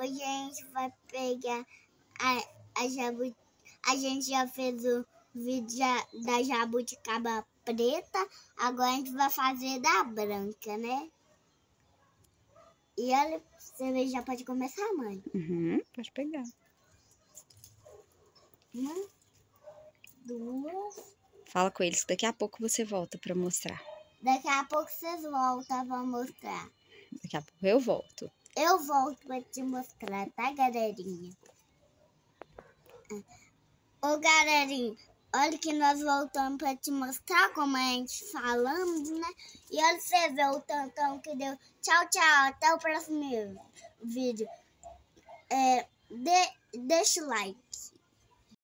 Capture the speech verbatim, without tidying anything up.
hoje a gente vai pegar a, a jabuti. A gente já fez o vídeo já, da jabuticaba preta, agora a gente vai fazer da branca, né? E olha, você já pode começar, mãe. Uhum, pode pegar. Uma, duas. Fala com eles que daqui a pouco você volta pra mostrar. Daqui a pouco vocês voltam pra mostrar. Daqui a pouco eu volto. Eu volto pra te mostrar, tá, galerinha? Ô, galerinha, olha que nós voltamos pra te mostrar como a gente falamos, né? E olha você vê o tantão que deu. Tchau, tchau. Até o próximo vídeo. É, de, deixa o like.